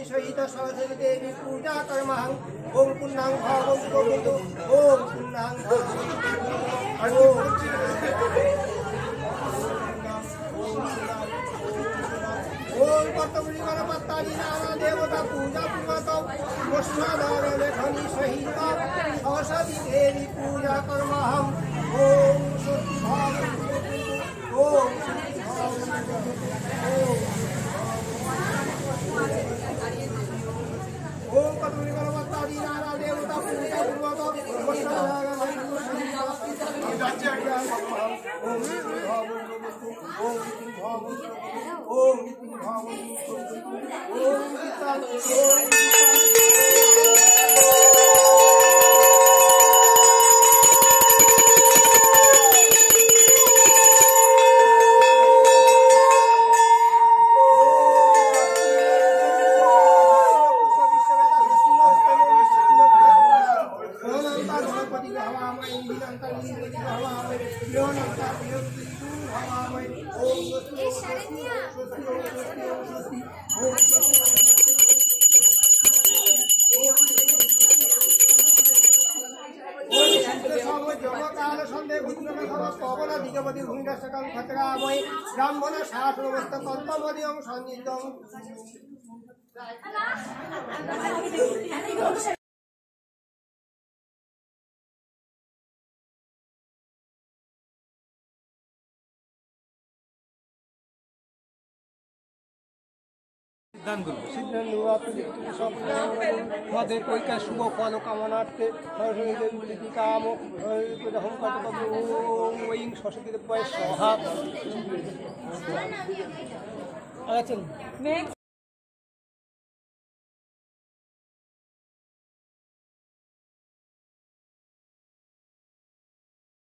सहित सरस्वती देवी पूजा कर्महं ओम पुण्यं भावं गोविंदो ओम पुण्यं ओम पतंजलि गणपति नाना देवता पूजा पूर्वक वस्त्रधारण लेखनी सहित सरस्वती देवी पूजा कर्महं ओम स्वस्ति भावं ओम ओम पतंजलि गणपति नाना देवता पूजा पूर्वक वस्त्रधारण लेखनी ब्राह्मण शास्त्रमस्त कल्पमदियं सन्निधं আমাদের পরীক্ষার শুভ ফল কামনার্থে সরস্বতী দেবী কাম ওইং সরস্বতী দেব সহা